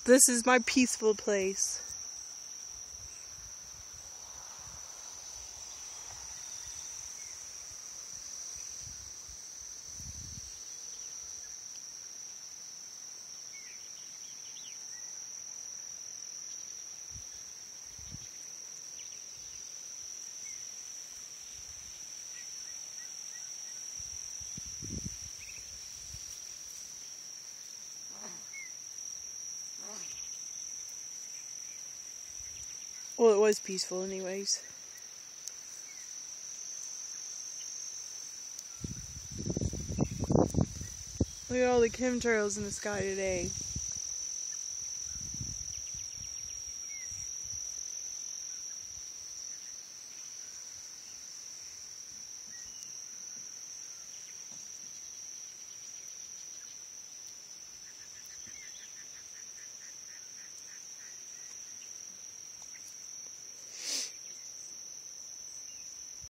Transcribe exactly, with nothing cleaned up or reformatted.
This is my peaceful place. Well, it was peaceful anyways. Look at all the chemtrails in the sky today.